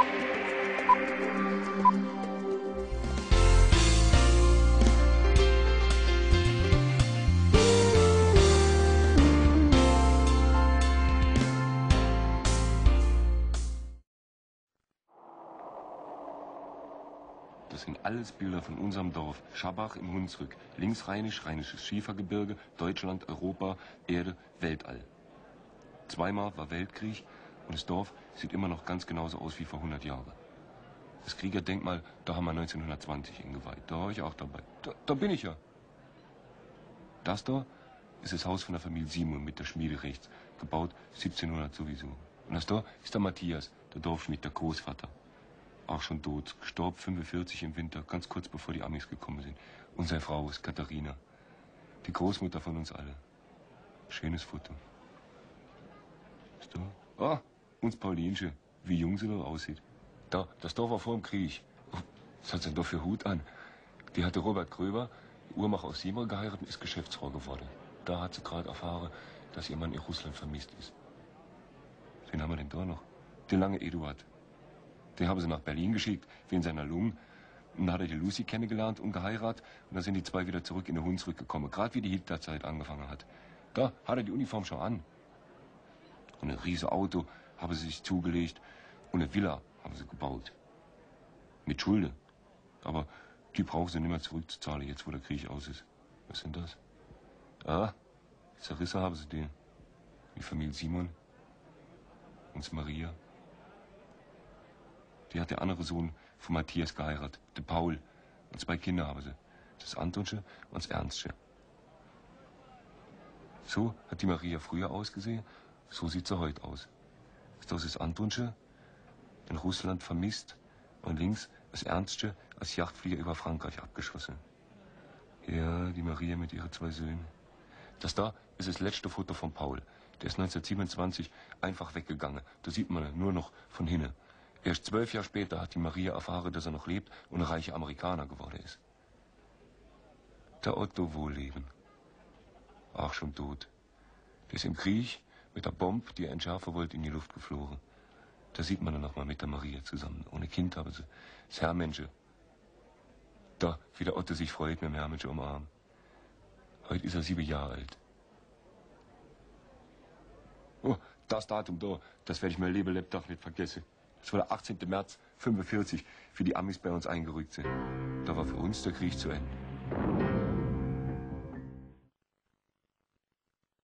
Das sind alles Bilder von unserem Dorf. Schabach im Hunsrück. Linksrheinisch, Rheinisches Schiefergebirge, Deutschland, Europa, Erde, Weltall. Zweimal war Weltkrieg und das Dorf sieht immer noch ganz genauso aus wie vor 100 Jahren. Das Kriegerdenkmal, da haben wir 1920 eingeweiht. Da war ich auch dabei. Da bin ich ja. Das da ist das Haus von der Familie Simon mit der Schmiede rechts. Gebaut 1700 sowieso. Und das da ist der Matthias, der Dorfschmied, der Großvater. Auch schon tot, gestorben 45 im Winter, ganz kurz bevor die Amis gekommen sind. Und seine Frau ist Katharina, die Großmutter von uns alle. Schönes Foto. Ist da? Ah, uns Paulinchen, wie jung sie noch aussieht. Da, das Dorf war vor dem Krieg. Oh, was hat sie denn da für Hut an? Die hatte Robert Gröber, Uhrmacher aus Simon, geheiratet und ist Geschäftsfrau geworden. Da hat sie gerade erfahren, dass ihr Mann in Russland vermisst ist. Wen haben wir denn da noch? Den lange Eduard. Den haben sie nach Berlin geschickt, wegen seiner Lungen. Und dann hat er die Lucy kennengelernt und geheiratet. Und dann sind die zwei wieder zurück in den Hunsrück gekommen. Gerade wie die Hitlerzeit angefangen hat. Da hat er die Uniform schon an. Und ein riesiges Auto haben sie sich zugelegt. Und eine Villa haben sie gebaut. Mit Schulden. Aber die brauchen sie nicht mehr zurückzuzahlen, jetzt wo der Krieg aus ist. Was sind das? Ah, zerrissen haben sie den. Die Familie Simon. Und Maria. Die hat der andere Sohn von Matthias geheiratet, der Paul. Und zwei Kinder haben sie. Das Antonsche und das Ernstche. So hat die Maria früher ausgesehen, so sieht sie heute aus. Das ist Antonsche, in Russland vermisst. Und links das Ernstche als Yachtflieger über Frankreich abgeschossen. Ja, die Maria mit ihren zwei Söhnen. Das da ist das letzte Foto von Paul. Der ist 1927 einfach weggegangen. Da sieht man ihn nur noch von hinten. Erst 12 Jahre später hat die Maria erfahren, dass er noch lebt und ein reicher Amerikaner geworden ist. Der Otto Wohlleben. Auch schon tot. Der ist im Krieg mit der Bombe, die er entschärfen wollte, in die Luft geflogen. Da sieht man ihn noch mal mit der Maria zusammen. Ohne Kind haben sie das Herrmensche. Da, wie der Otto sich freut, mit dem Herrmensche umarmen. Heute ist er 7 Jahre alt. Oh, das Datum da, das werde ich mein Lebtag nicht vergessen. Das war der 18. März 1945, wie die Amis bei uns eingerückt sind. Da war für uns der Krieg zu Ende.